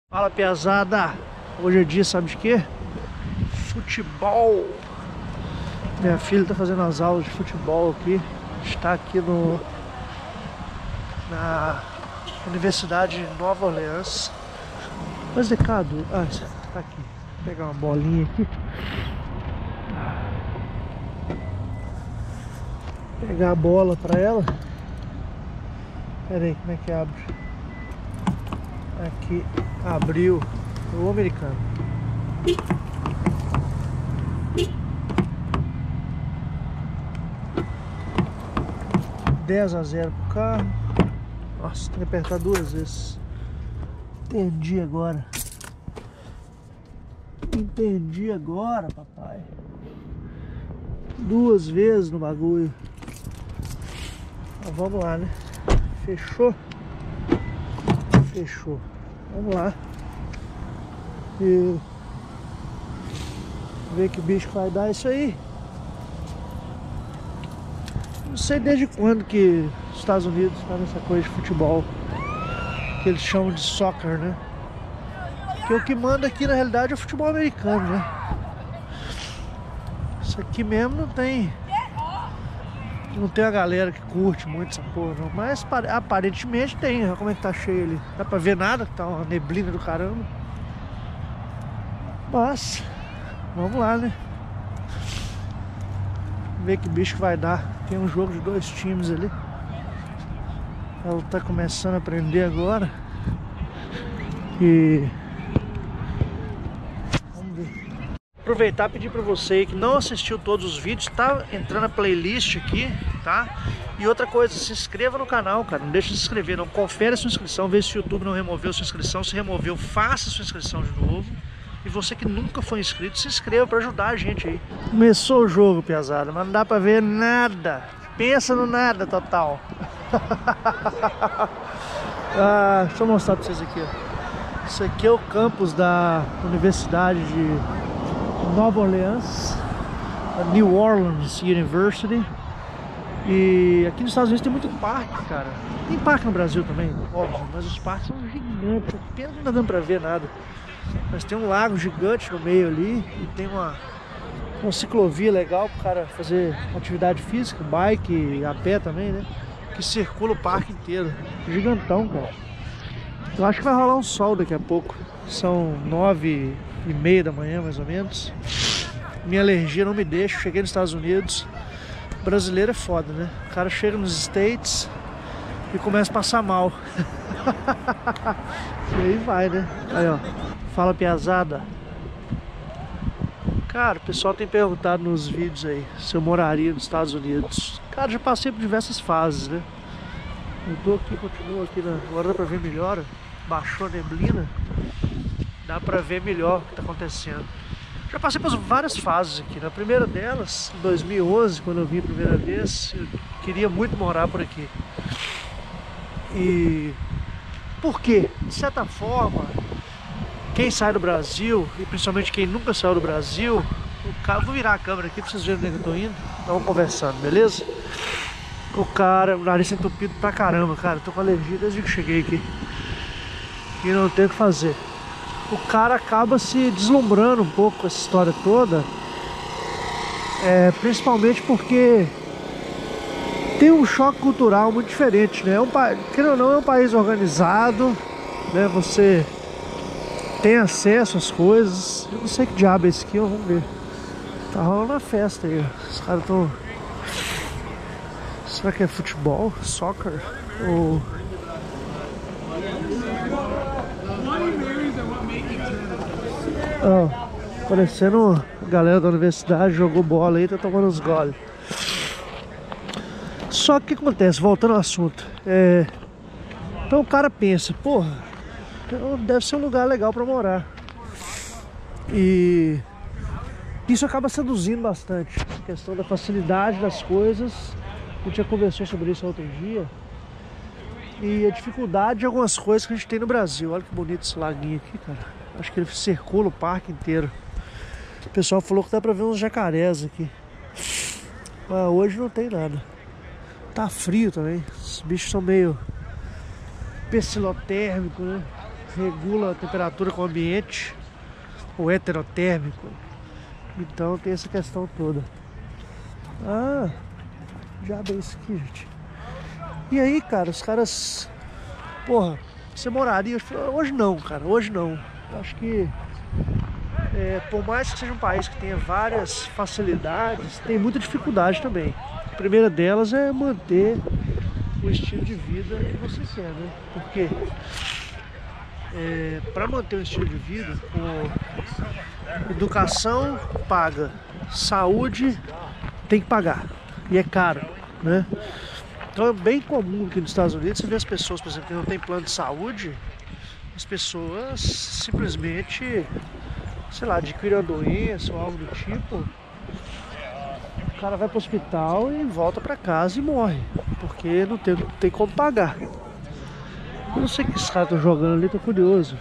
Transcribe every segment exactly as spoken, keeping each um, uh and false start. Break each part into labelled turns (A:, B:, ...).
A: Fala, piazada! Hoje é dia, sabe de quê? Futebol! Minha filha tá fazendo as aulas de futebol aqui. Está aqui no na Universidade de Nova Orleans. Mas Decado, ah, tá aqui. Vou pegar uma bolinha aqui. Pegar a bola pra ela. Pera aí, como é que abre? Aqui, abriu o americano. dez a zero pro carro. Nossa, tem que apertar duas vezes. Entendi agora. Entendi agora, papai. Duas vezes no bagulho. Então, vamos lá, né? Fechou? Fechou. Vamos lá. E ver que bicho vai dar isso aí. Não sei desde quando que os Estados Unidos está nessa coisa de futebol que eles chamam de soccer, né? Porque o que manda aqui na realidade é o futebol americano, né? Isso aqui mesmo não tem Não tem a galera que curte muito essa porra não. Mas aparentemente tem. Olha como é que tá cheio ali. Dá pra ver nada, que tá uma neblina do caramba. Mas vamos lá, né? Ver que bicho que vai dar. Tem um jogo de dois times ali. Ela tá começando a aprender agora. E vamos ver. Aproveitar e pedir pra você que não assistiu todos os vídeos, tá entrando a playlist aqui, tá? E outra coisa, se inscreva no canal, cara, não deixa de se inscrever, não confere a sua inscrição, vê se o YouTube não removeu a sua inscrição, se removeu, faça a sua inscrição de novo. E você que nunca foi inscrito, se inscreva pra ajudar a gente aí. Começou o jogo, piazada, mas não dá pra ver nada, pensa no nada total. Ah, deixa eu mostrar pra vocês aqui, ó. Isso aqui é o campus da Universidade de Nova Orleans, a New Orleans University. E aqui nos Estados Unidos tem muito parque, cara. Tem parque no Brasil também, óbvio, mas os parques são gigantes. Pena que não tá dando pra ver nada. Mas tem um lago gigante no meio ali e tem uma, uma ciclovia legal pro cara fazer atividade física, bike, a pé também, né? Que circula o parque inteiro. Gigantão, cara. Eu acho que vai rolar um sol daqui a pouco. São nove e meia da manhã, mais ou menos. Minha alergia não me deixa. Cheguei nos Estados Unidos. Brasileiro é foda, né? O cara chega nos States e começa a passar mal. E aí vai, né? Aí, ó. Fala, piazada. Cara, o pessoal tem perguntado nos vídeos aí se eu moraria nos Estados Unidos. Cara, já passei por diversas fases, né? Eu tô aqui, continuo aqui na... Agora dá pra ver melhor. Baixou a neblina. Dá pra ver melhor o que tá acontecendo. Já passei por várias fases aqui. Na primeira delas, em dois mil e onze, quando eu vim a primeira vez, eu queria muito morar por aqui. E por quê? De certa forma, quem sai do Brasil, e principalmente quem nunca saiu do Brasil, o cara... Vou virar a câmera aqui pra vocês verem onde é que eu tô indo. Estamos conversando, beleza? O cara, o nariz entupido pra caramba, cara. Eu tô com alergia desde que cheguei aqui. E não tem o que fazer. O cara acaba se deslumbrando um pouco com essa história toda, é, principalmente porque tem um choque cultural muito diferente, né? É um, querendo ou não, é um país organizado, né? Você tem acesso às coisas. Eu não sei que diabo é esse aqui, vamos ver. Tá rolando uma festa aí, os caras estão... Será que é futebol? Soccer? Ou... Oh, parecendo a galera da universidade jogou bola aí, tá tomando uns goles. Só que o que acontece, voltando ao assunto, é... Então o cara pensa, porra, deve ser um lugar legal pra morar. E isso acaba seduzindo bastante. A questão da facilidade das coisas. A gente já conversou sobre isso outro dia. E a dificuldade de algumas coisas que a gente tem no Brasil. Olha que bonito esse laguinho aqui, cara. Acho que ele circula o parque inteiro. O pessoal falou que dá pra ver uns jacarés aqui. Mas hoje não tem nada. Tá frio também. Os bichos são meio pecilotérmicos, né? regula a temperatura com o ambiente, o heterotérmico. Então tem essa questão toda. Ah, já bem isso aqui, gente. E aí, cara, os caras... Porra, você moraria... Hoje não, cara, hoje não. Acho que... É, por mais que seja um país que tenha várias facilidades, tem muita dificuldade também. A primeira delas é manter o estilo de vida que você quer, né? Porque é, para manter um estilo de vida, com educação paga, saúde tem que pagar e é caro, né? Então é bem comum aqui nos Estados Unidos você ver as pessoas, por exemplo, que não tem plano de saúde, as pessoas simplesmente, sei lá, adquirem uma doença ou algo do tipo, o cara vai para o hospital e volta para casa e morre, porque não tem, não tem como pagar. Eu não sei o que esses caras estão jogando ali, tô curioso.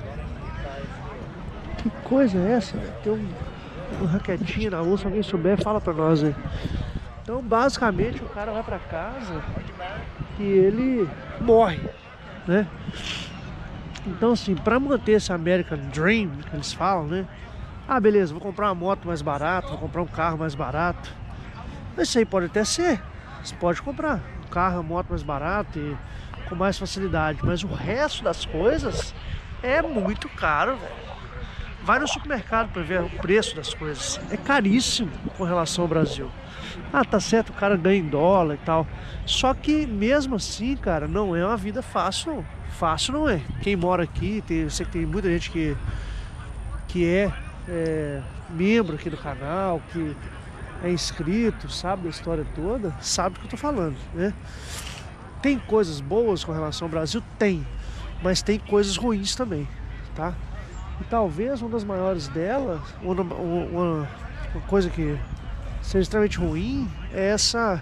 A: Que coisa é essa? Tem um, um raquetinho na rua, se alguém souber, fala pra nós aí. Então, basicamente, o cara vai pra casa e ele morre, né? Então, assim, pra manter esse American Dream, que eles falam, né? Ah, beleza, vou comprar uma moto mais barata, vou comprar um carro mais barato. Isso aí pode até ser. Você pode comprar um carro, uma moto mais barato e com mais facilidade. Mas o resto das coisas é muito caro, velho. Vai no supermercado para ver o preço das coisas. É caríssimo com relação ao Brasil. Ah, tá certo, o cara ganha em dólar e tal. Só que mesmo assim, cara, não é uma vida fácil. Fácil não é. Quem mora aqui, tem, eu sei que tem muita gente que, que é, é membro aqui do canal, que é inscrito, sabe da história toda, sabe do que eu tô falando, né? Tem coisas boas com relação ao Brasil? Tem. Mas tem coisas ruins também, tá? E talvez uma das maiores delas, uma, uma, uma coisa que seja extremamente ruim, é essa...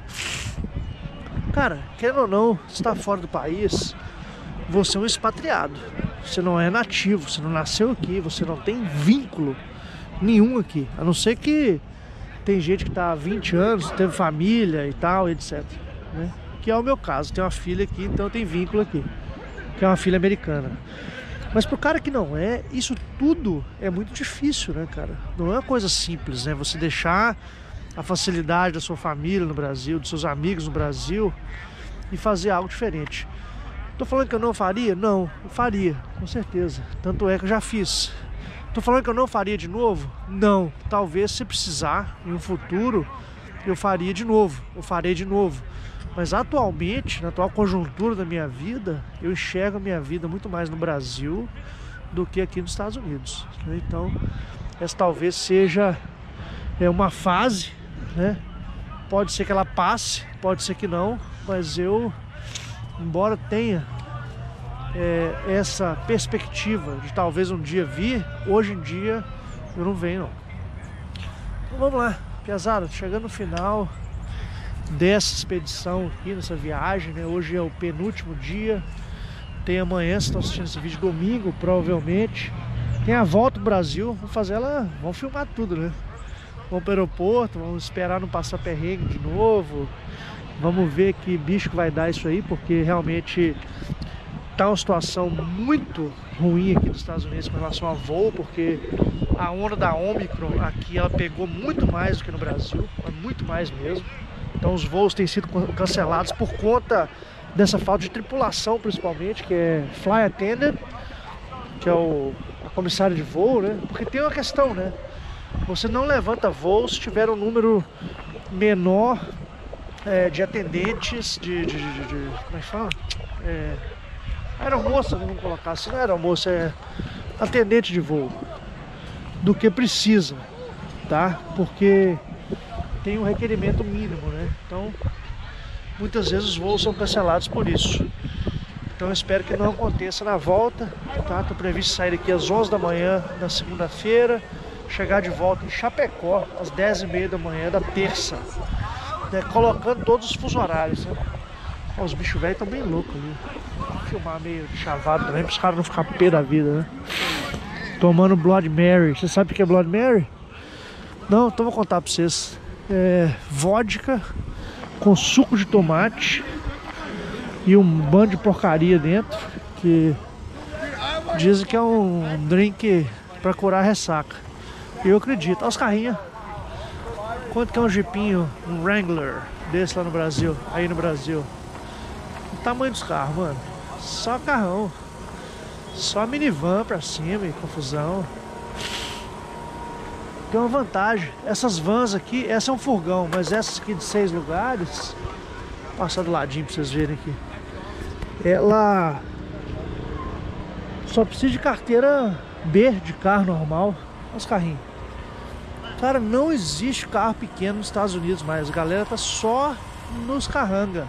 A: Cara, querendo ou não, você está fora do país, você é um expatriado. Você não é nativo, você não nasceu aqui, você não tem vínculo nenhum aqui. A não ser que tem gente que está há vinte anos, teve família e tal, etcétera, né? Que é o meu caso, tenho uma filha aqui, então eu tenho vínculo aqui, que é uma filha americana. Mas pro cara que não é, isso tudo é muito difícil, né, cara? Não é uma coisa simples, né? Você deixar a facilidade da sua família no Brasil, dos seus amigos no Brasil e fazer algo diferente. Tô falando que eu não faria? Não, eu faria, com certeza. Tanto é que eu já fiz. Tô falando que eu não faria de novo? Não. Talvez, se precisar, em um futuro, eu faria de novo, eu farei de novo. Mas atualmente, na atual conjuntura da minha vida, eu enxergo a minha vida muito mais no Brasil do que aqui nos Estados Unidos, né? Então, essa talvez seja é, uma fase, né? Pode ser que ela passe, pode ser que não, mas eu, embora tenha é, essa perspectiva de talvez um dia vir, hoje em dia eu não venho, não. Então vamos lá, pesado, chegando no final dessa expedição aqui, nessa viagem, né? Hoje é o penúltimo dia. Tem amanhã, vocês estão assistindo esse vídeo domingo, provavelmente. Tem a volta pro Brasil, vamos fazer ela, vamos filmar tudo, né? Vamos pro aeroporto, vamos esperar não passar perrengue de novo. Vamos ver que bicho que vai dar isso aí, porque realmente tá uma situação muito ruim aqui nos Estados Unidos com relação a voo, porque a onda da Omicron aqui, ela pegou muito mais do que no Brasil, muito mais mesmo. Então os voos têm sido cancelados por conta dessa falta de tripulação, principalmente, que é Fly Attendant, que é o a comissária de voo, né? Porque tem uma questão, né? Você não levanta voo se tiver um número menor é, de atendentes, de, de, de, de, de... como é que fala? É, aeromoça, vamos colocar assim, não é aeromoça, é atendente de voo, do que precisa, tá? Porque tem um requerimento mínimo, né? Então, muitas vezes os voos são cancelados por isso. Então, eu espero que não aconteça na volta, tá? Tô previsto sair aqui às onze da manhã na segunda-feira, chegar de volta em Chapecó às dez e meia da manhã da terça, né? Colocando todos os fuso horários, né? Ó, os bichos velhos estão bem loucos ali. Vou filmar meio chavado também, para os caras não ficarem pé da vida, né? Tomando Blood Mary. Você sabe o que é Blood Mary? Não, então vou contar para vocês. É, vodka com suco de tomate e um bando de porcaria dentro, que Dizem que é um drink pra curar ressaca. Eu acredito. Olha os carrinhos. Quanto que é um jipinho, um Wrangler desse lá no Brasil? Aí no Brasil. O tamanho dos carros, mano. Só carrão. Só minivan pra cima e confusão. Tem uma vantagem. Essas vans aqui, essa é um furgão, mas essas aqui de seis lugares, vou passar do ladinho pra vocês verem aqui. Ela só precisa de carteira B de carro normal. Olha os carrinhos. Cara, não existe carro pequeno nos Estados Unidos mais. A galera tá só nos carranga.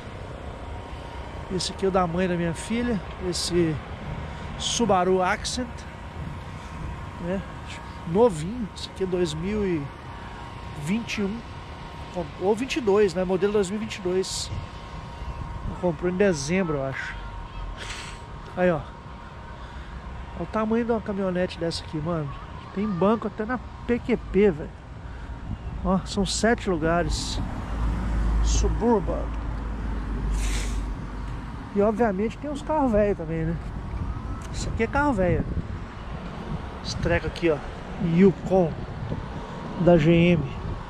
A: Esse aqui é o da mãe da minha filha. Esse Subaru Accent, né? Novinho. Esse aqui é dois mil e vinte e um ou vinte e dois, né? Modelo dois mil e vinte e dois. Comprou em dezembro, eu acho. Aí, ó. Olha o tamanho de uma caminhonete dessa aqui, mano. Tem banco até na P Q P, velho. Ó, são sete lugares. Suburban. E obviamente tem os carros velhos também, né? Isso aqui é carro velho. Esse treco aqui, ó. Yukon da G M.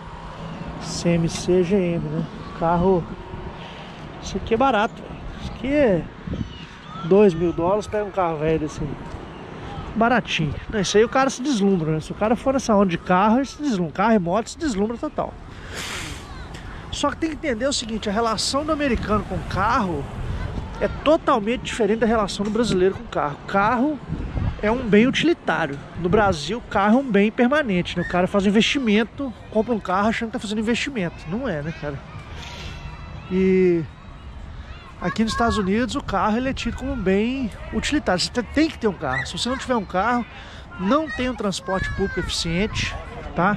A: C M C G M, né? Carro. Isso aqui é barato, véio. Isso aqui é dois mil dólares. Pega um carro velho desse aí. Baratinho. Não, isso aí o cara se deslumbra, né? Se o cara for nessa onda de carro, ele se deslumbra. Carro e moto se deslumbra total. Só que tem que entender o seguinte: a relação do americano com o carro é totalmente diferente da relação do brasileiro com o carro. Carro é um bem utilitário. No Brasil, carro é um bem permanente, né? O cara faz um investimento, compra um carro achando que tá fazendo investimento. Não é, né, cara? E aqui nos Estados Unidos, o carro ele é tido como um bem utilitário. Você tem que ter um carro. Se você não tiver um carro, não tem um transporte público eficiente, tá?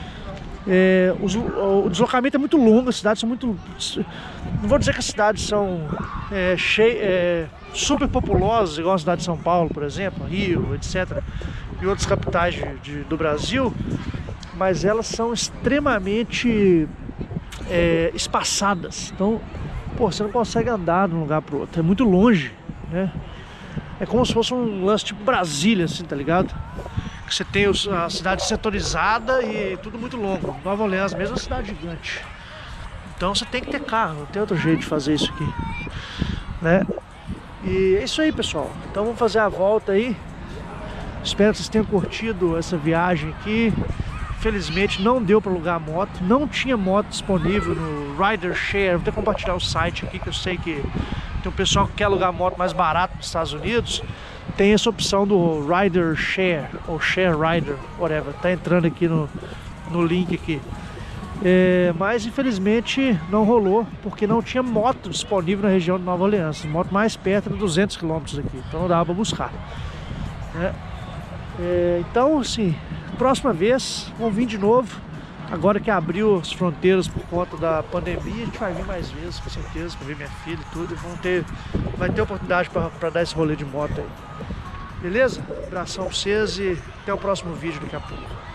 A: É, os, o deslocamento é muito longo, as cidades são muito... Não vou dizer que as cidades são é, chei, é, super populosas, igual a cidade de São Paulo, por exemplo, Rio, etcétera. E outras capitais de, de, do Brasil, mas elas são extremamente é, espaçadas. Então, pô, você não consegue andar de um lugar pro outro, é muito longe, né? É como se fosse um lance tipo Brasília, assim, tá ligado? Que você tem os, a cidade setorizada e tudo muito longo. Nova Orleans mesmo é uma cidade gigante. Então você tem que ter carro, não tem outro jeito de fazer isso aqui, né? E é isso aí, pessoal. Então vamos fazer a volta aí. Espero que vocês tenham curtido essa viagem aqui. Infelizmente não deu para alugar moto. Não tinha moto disponível no Rider Share. Vou até compartilhar o site aqui, que eu sei que tem um pessoal que quer alugar moto mais barato nos Estados Unidos. Tem essa opção do Rider Share ou Share Rider, whatever. Tá entrando aqui no, no link aqui. É, mas infelizmente não rolou, porque não tinha moto disponível na região de Nova Orleans. Moto mais perto de duzentos quilômetros aqui, então não dava para buscar, né? É, então, assim, próxima vez vamos vir de novo. Agora que abriu as fronteiras por conta da pandemia, a gente vai vir mais vezes, com certeza, para ver minha filha e tudo. E vamos ter, vai ter oportunidade para dar esse rolê de moto aí. Beleza? Abração para vocês e até o próximo vídeo daqui a pouco.